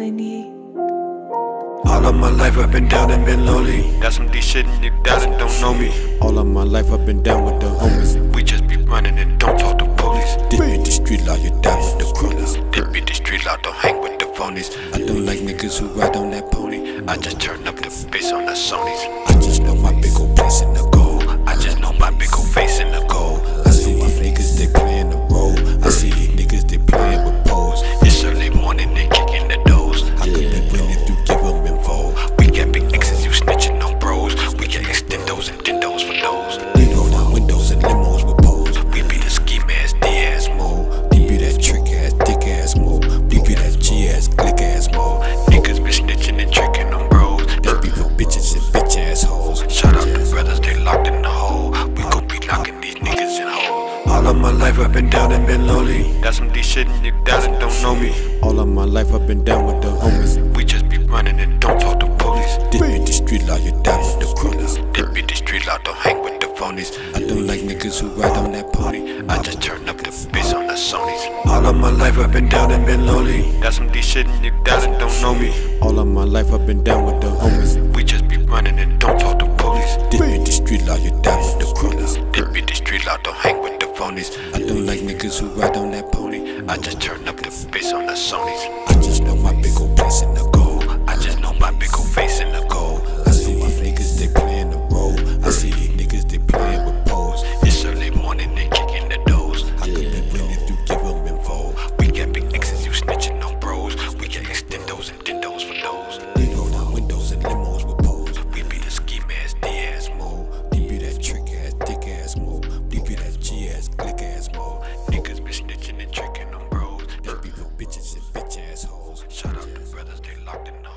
need. All of my life I've been down and been lonely. Got some D shit and you doubt and don't know me. All of my life I've been down with the homies. We just be running and don't talk to police. This be the street law, you down with the cronies. This be the street law, don't hang with the phonies. I don't like niggas who ride on that pony. I just turn up the bass on the Sonys. I just know my big ol' place in the gold. I just know my big old face in the gold. I see these niggas, they playin' the role. I see these niggas, they playin' with poles. It's early morning, they kicking the doors. I could be real if you give them info. We got big X's, you snitching on bros. We got extendos and dindos for those. They roll down windows and limos with poles. We be the ski mask, D-ass mode. They be that trick ass, dick ass mode. They be that G ass, click ass mode. Niggas be snitching and tricking on bros. They be for bitches and bitch ass hoes. Shout out to brothers, they locked in the hole. We gon' be locking these niggas in holes. All of my life I've been down and been lonely. Got some D shit and you doubt and don't know me. All of my life I've been down with the homies. We just be running and don't talk to police. This be the street law, you down with the cronies. This be the street law, don't hang with the phonies. I don't like niggas who ride on that pony. I just turn up the bass on the Sonys. All of my life I've been down and been lonely. Got some D shit and you doubt and don't know me. All of my life I've been down with the homies. We just be running and don't talk to police. This be the street law, you down with the cronies. This be the street law, don't hang with the phonies. I don't like niggas who ride on that pony. I just turn up the bass on the Sonys. I just know my big ol' place in the gold. I just know my big old face in the gold. I see these niggas, they playin' the role. I see these niggas, they playin' with poles. It's early morning, they kicking the doors. I could be real if you give them info. We got big X's, you snitching on bros. We got extendos and dindos for those. They roll down windows and limos with poles. We be the ski mask, D-ass mode. They be that trick ass, dick ass mode. They be that G ass, click ass mode. Niggas be snitching and tricking on bros. They be for bitches and bitch ass hoes. Shout out to brothers, they locked in the